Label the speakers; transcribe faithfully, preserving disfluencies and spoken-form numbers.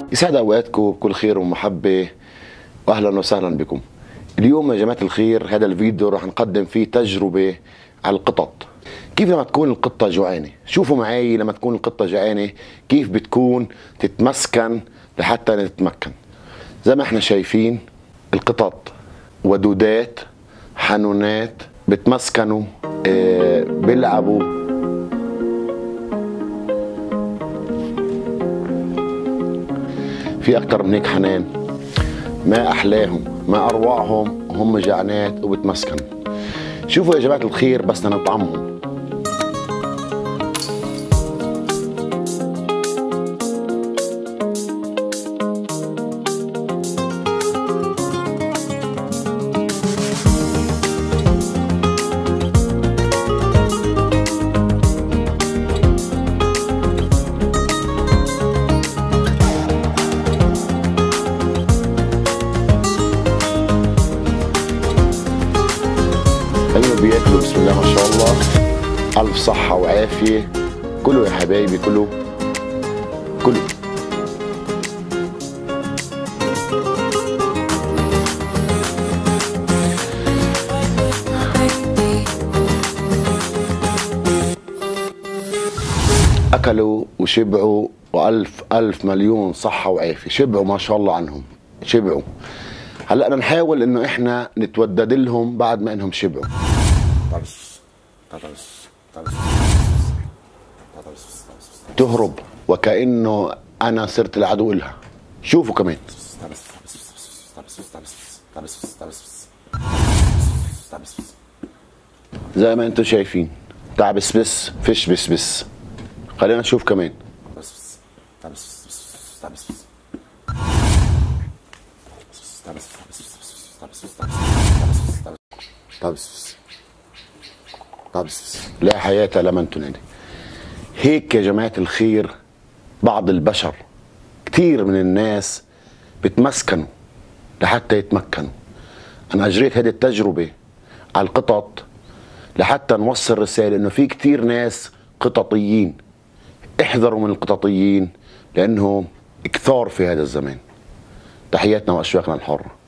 Speaker 1: يسعد اوقاتكم بكل خير ومحبه، واهلا وسهلا بكم. اليوم يا جماعه الخير هذا الفيديو راح نقدم فيه تجربه على القطط. كيف لما تكون القطه جوعانه؟ شوفوا معي لما تكون القطه جوعانه كيف بتكون تتمسكن لحتى تتمكن. زي ما احنا شايفين القطط ودودات حنونات، بتمسكنوا اه بيلعبوا. في اكتر من هيك حنان، ما احلاهم ما اروعهم وهم جعنات وبتمسكنوا. شوفوا يا جماعه الخير بس نطعمهم. ايوه بياكلوا بسم الله ما شاء الله. الف صحه وعافيه. كلوا يا حبايبي، كلوا كلوا. اكلوا وشبعوا والف الف مليون صحه وعافيه. شبعوا ما شاء الله عنهم، شبعوا. هلا بدنا نحاول انه احنا نتودد لهم بعد ما انهم شبعوا. تهرب وكأنه انا صرت العدو لها. شوفوا كمان زي ما انتم شايفين، تاع بس بس فيش بس بس. خلينا نشوف كمان. لا حياة لمن تنادي. هيك يا جماعة الخير بعض البشر، كتير من الناس بتمسكنوا لحتى يتمكنوا. أنا أجريت هذه التجربة على القطط لحتى نوصل رسالة إنه في كتير ناس قططيين. احذروا من القططيين لأنهم كثار في هذا الزمان. تحياتنا وأشواقنا الحرة.